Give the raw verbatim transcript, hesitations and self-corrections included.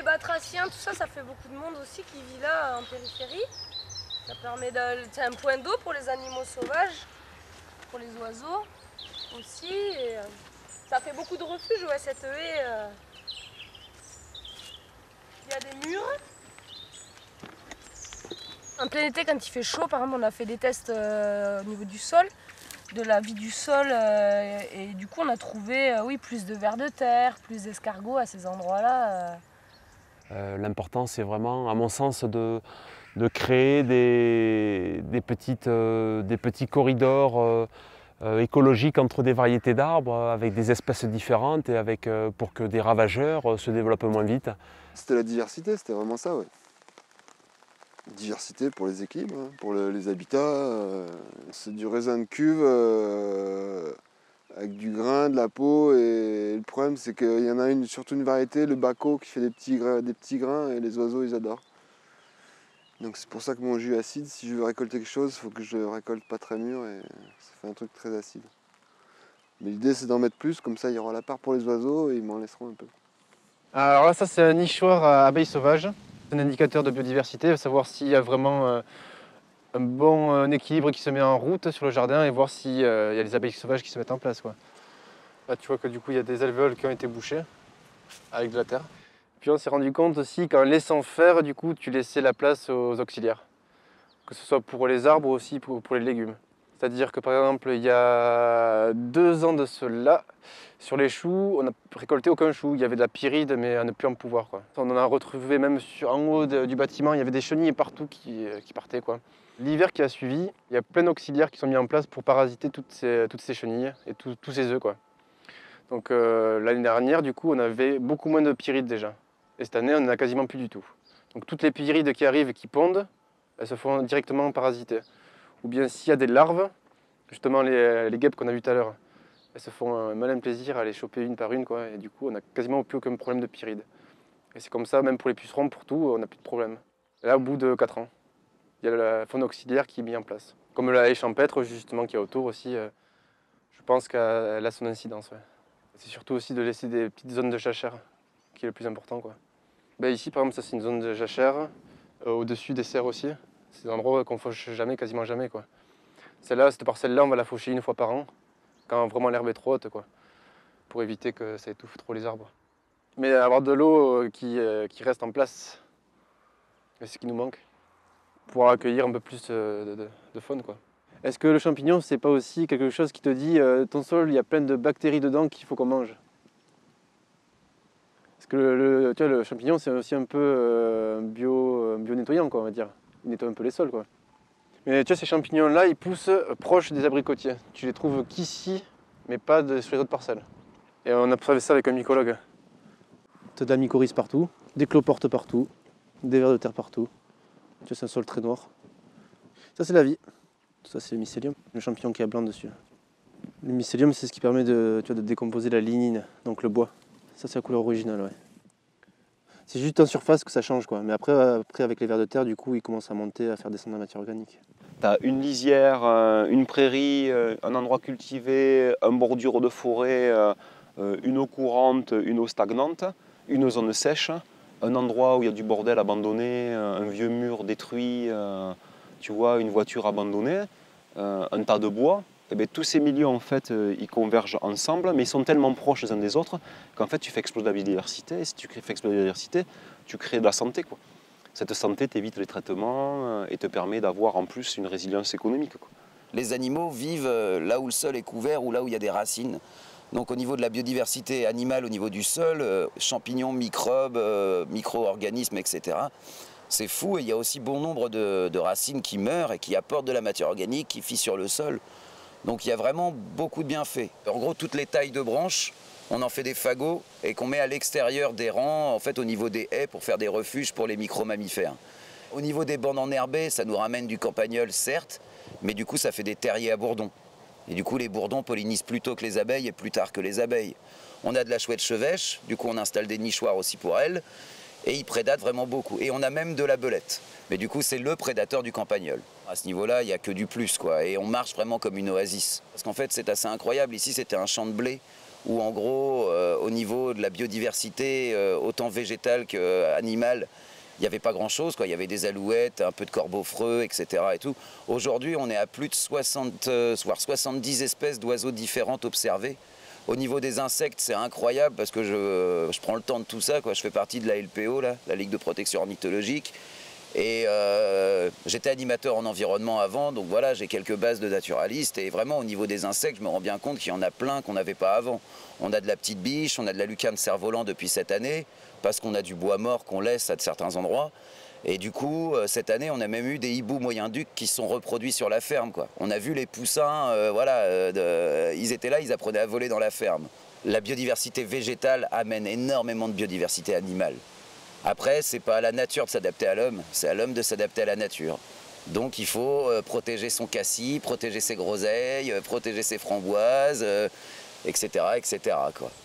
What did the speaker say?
batraciens, tout ça, ça fait beaucoup de monde aussi qui vit là en périphérie. Ça permet de... C'est un point d'eau pour les animaux sauvages, pour les oiseaux aussi. Et, euh, ça fait beaucoup de refuges, ouais, cette haie. Euh... Il y a des murs. En plein été, quand il fait chaud, par exemple, on a fait des tests euh, au niveau du sol, de la vie du sol, euh, et, et du coup, on a trouvé euh, oui, plus de vers de terre, plus d'escargots à ces endroits-là. Euh. Euh, L'important, c'est vraiment, à mon sens, de, de créer des, des, petites, euh, des petits corridors euh, euh, écologiques entre des variétés d'arbres, avec des espèces différentes, et avec, euh, pour que des ravageurs euh, se développent moins vite. C'était la diversité, c'était vraiment ça, ouais. Diversité pour les équilibres, hein, pour le, les habitats. Euh, c'est du raisin de cuve euh, avec du grain, de la peau. Et le problème, c'est qu'il y en a une, surtout une variété, le baco, qui fait des petits, des petits grains et les oiseaux, ils adorent. Donc c'est pour ça que mon jus acide, si je veux récolter quelque chose, il faut que je le récolte pas très mûr et ça fait un truc très acide. Mais l'idée, c'est d'en mettre plus, comme ça, il y aura la part pour les oiseaux et ils m'en laisseront un peu. Alors là, ça, c'est un nichoir à abeilles sauvages. C'est un indicateur de biodiversité, savoir s'il y a vraiment euh, un bon euh, équilibre qui se met en route sur le jardin et voir s'il euh, y a des abeilles sauvages qui se mettent en place, quoi. Là, tu vois que du coup, il y a des alvéoles qui ont été bouchées avec de la terre. Puis on s'est rendu compte aussi qu'en laissant faire, du coup, tu laissais la place aux auxiliaires. Que ce soit pour les arbres ou aussi pour, pour les légumes. C'est-à-dire que par exemple, il y a deux ans de cela, sur les choux, on n'a récolté aucun chou. Il y avait de la pyride, mais à ne plus en pouvoir, quoi. On en a retrouvé même sur, en haut de, du bâtiment, il y avait des chenilles partout qui, qui partaient, quoi. L'hiver qui a suivi, il y a plein d'auxiliaires qui sont mis en place pour parasiter toutes ces, toutes ces chenilles et tout, tous ces œufs, quoi. Donc euh, l'année dernière, du coup, on avait beaucoup moins de pyrides déjà. Et cette année, on n'en a quasiment plus du tout. Donc toutes les pyrides qui arrivent et qui pondent, elles se font directement parasiter. Ou bien s'il y a des larves, justement les, les guêpes qu'on a vues tout à l'heure, elles se font un malin plaisir à les choper une par une, quoi. Et du coup, on n'a quasiment plus aucun problème de pyrides. Et c'est comme ça, même pour les pucerons, pour tout, on n'a plus de problème. Et là, au bout de quatre ans, il y a la faune auxiliaire qui est mise en place. Comme la haie champêtre, justement, qui est autour aussi, euh, je pense qu'elle a son incidence. Ouais. C'est surtout aussi de laisser des petites zones de jachère, qui est le plus important, quoi. Ben ici, par exemple, ça c'est une zone de jachère, euh, au-dessus des serres aussi. C'est des endroits qu'on fauche jamais, quasiment jamais, quoi. Celle-là, cette parcelle-là, on va la faucher une fois par an, quand vraiment l'herbe est trop haute, quoi, pour éviter que ça étouffe trop les arbres. Mais avoir de l'eau qui, euh, qui reste en place, c'est ce qui nous manque, pour accueillir un peu plus de, de, de faune, quoi. Est-ce que le champignon, c'est pas aussi quelque chose qui te dit euh, ton sol, il y a plein de bactéries dedans qu'il faut qu'on mange? Parce que le, le, tu vois, le champignon, c'est aussi un peu euh, bio, bio nettoyant, quoi, on va dire. Il nettoie un peu les sols, quoi. Mais tu vois, ces champignons-là, ils poussent proches des abricotiers. Tu les trouves qu'ici, mais pas de, sur les autres parcelles. Et on a observé ça avec un mycologue. Tu as de la mycorhize partout, des cloportes partout, des vers de terre partout. Tu vois, c'est un sol très noir. Ça, c'est la vie. Ça, c'est le mycélium, le champignon qui a blanc dessus. Le mycélium, c'est ce qui permet de, tu vois, de décomposer la lignine, donc le bois. Ça, c'est la couleur originale, ouais. C'est juste en surface que ça change, quoi. Mais après, après, avec les vers de terre, du coup, ils commencent à monter, à faire descendre la matière organique. Tu as une lisière, une prairie, un endroit cultivé, un bordure de forêt, une eau courante, une eau stagnante, une zone sèche, un endroit où il y a du bordel abandonné, un vieux mur détruit, tu vois, une voiture abandonnée, un tas de bois. Et bien, tous ces milieux, en fait, ils convergent ensemble, mais ils sont tellement proches les uns des autres qu'en fait, tu fais exploser la biodiversité. Et si tu fais exploser la biodiversité, tu crées de la santé, quoi. Cette santé t'évite les traitements et te permet d'avoir en plus une résilience économique, quoi. Les animaux vivent là où le sol est couvert ou là où il y a des racines. Donc au niveau de la biodiversité animale, au niveau du sol, euh, champignons, microbes, euh, micro-organismes, et cetera. C'est fou, et il y a aussi bon nombre de, de racines qui meurent et qui apportent de la matière organique, qui fissurent le sol. Donc il y a vraiment beaucoup de bienfaits. En gros, toutes les tailles de branches, on en fait des fagots et qu'on met à l'extérieur des rangs, en fait au niveau des haies pour faire des refuges pour les micro-mammifères. Au niveau des bandes enherbées, ça nous ramène du campagnol, certes, mais du coup ça fait des terriers à bourdons. Et du coup les bourdons pollinisent plus tôt que les abeilles et plus tard que les abeilles. On a de la chouette chevêche, du coup on installe des nichoirs aussi pour elles, et ils prédatent vraiment beaucoup. Et on a même de la belette, mais du coup c'est le prédateur du campagnol. À ce niveau-là, il n'y a que du plus, quoi. Et on marche vraiment comme une oasis. Parce qu'en fait, c'est assez incroyable. Ici, c'était un champ de blé où en gros, euh, au niveau de la biodiversité, euh, autant végétale qu'animale, il n'y avait pas grand-chose, quoi. Il y avait des alouettes, un peu de corbeaux-freux, et cetera et tout. Aujourd'hui, on est à plus de soixante, euh, voire soixante-dix espèces d'oiseaux différentes observées. Au niveau des insectes, c'est incroyable parce que je, je prends le temps de tout ça, quoi. Je fais partie de la L P O, là, la Ligue de protection ornithologique. Et euh, j'étais animateur en environnement avant, donc voilà, j'ai quelques bases de naturalistes. Et vraiment, au niveau des insectes, je me rends bien compte qu'il y en a plein qu'on n'avait pas avant. On a de la petite biche, on a de la lucane cerf-volant depuis cette année, parce qu'on a du bois mort qu'on laisse à certains endroits. Et du coup, euh, cette année, on a même eu des hiboux moyen-ducs qui se sont reproduits sur la ferme, quoi. On a vu les poussins, euh, voilà, euh, de, ils étaient là, ils apprenaient à voler dans la ferme. La biodiversité végétale amène énormément de biodiversité animale. Après, c'est pas à la nature de s'adapter à l'homme, c'est à l'homme de s'adapter à la nature. Donc il faut euh, protéger son cassis, protéger ses groseilles, euh, protéger ses framboises, euh, et cetera, et cetera, quoi.